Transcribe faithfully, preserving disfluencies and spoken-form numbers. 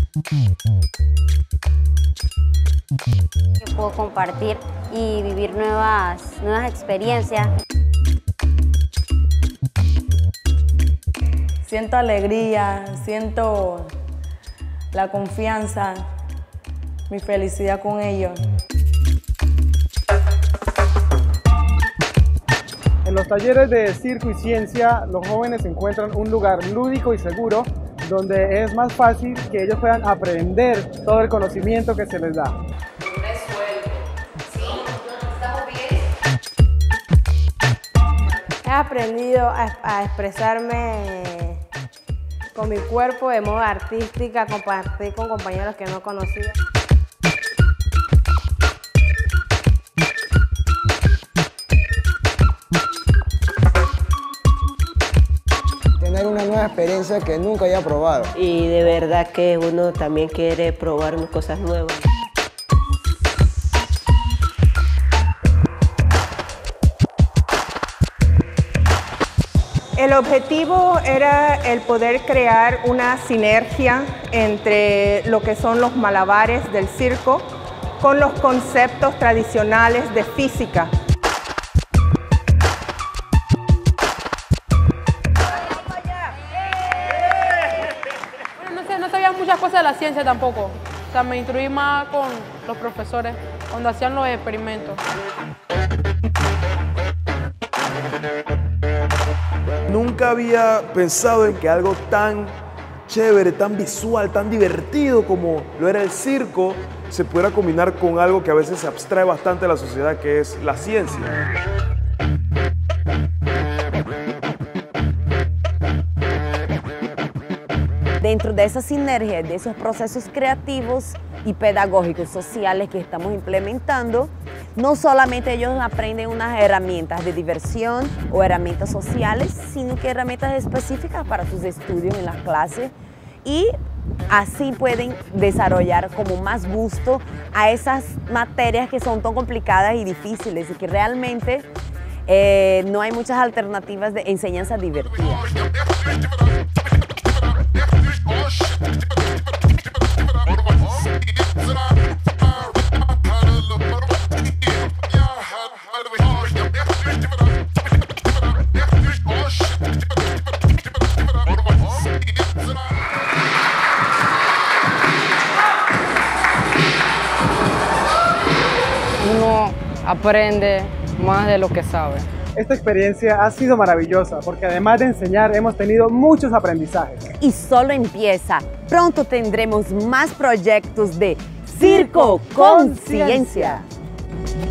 Que puedo compartir y vivir nuevas, nuevas experiencias. Siento alegría, siento la confianza, mi felicidad con ellos. En los talleres de circo y ciencia, los jóvenes encuentran un lugar lúdico y seguro donde es más fácil que ellos puedan aprender todo el conocimiento que se les da. He aprendido a, a expresarme con mi cuerpo de modo artística, compartir con compañeros que no conocía. Tener una nueva experiencia que nunca haya probado. Y de verdad que uno también quiere probar cosas nuevas. El objetivo era el poder crear una sinergia entre lo que son los malabares del circo con los conceptos tradicionales de física. Bueno, no sé, no sabía muchas cosas de la ciencia tampoco. O sea, me instruí más con los profesores cuando hacían los experimentos. Nunca había pensado en que algo tan chévere, tan visual, tan divertido como lo era el circo, se pudiera combinar con algo que a veces se abstrae bastante de la sociedad, que es la ciencia. Dentro de esa sinergia, de esos procesos creativos y pedagógicos sociales que estamos implementando, no solamente ellos aprenden unas herramientas de diversión o herramientas sociales, sino que herramientas específicas para sus estudios en las clases y así pueden desarrollar como más gusto a esas materias que son tan complicadas y difíciles y que realmente eh, no hay muchas alternativas de enseñanza divertida. Uno aprende más de lo que sabe. Esta experiencia ha sido maravillosa porque además de enseñar hemos tenido muchos aprendizajes. Y solo empieza. Pronto tendremos más proyectos de Circo con Ciencia.